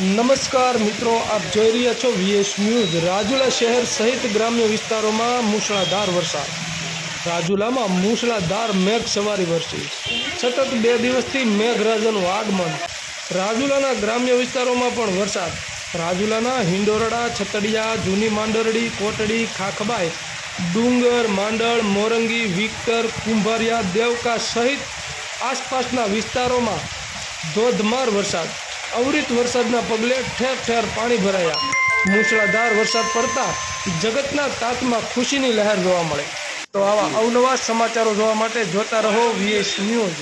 नमस्कार मित्रों, आप જોઈ રહ્યા છો વીએસ ન્યૂઝ। રાજુલા શહેર સહિત ગ્રામ્ય વિસ્તારોમાં મૂસળાધાર વરસાદ। રાજુલામાં મૂસળાધાર મેઘ સવારી વરસી। સતત 2 દિવસથી મેઘરાજાનું આગમન। રાજુલાના ગ્રામ્ય વિસ્તારોમાં પણ વરસાદ। રાજુલાના હિંડોરડા, છતડિયા, જૂની માંડરડી, કોટડી, ખાખબાઈ, ડુંગર, માંડળ, મોરંગી, વિક્ટર, કુંભારિયા, દેવકા સહિત આસપાસના વિસ્તારોમાં ધોધમાર વરસાદ। અવિરત વરસાદના પગલે ઠેર ઠેર પાણી ભરાયા। મૂસળાધાર વરસાદ પડતા જગતના તાતમાં ખુશીની લહેર જોવા મળે। તો આવા અવનવા સમાચારો જોવા માટે જોતા રહો વીએસ ન્યૂઝ।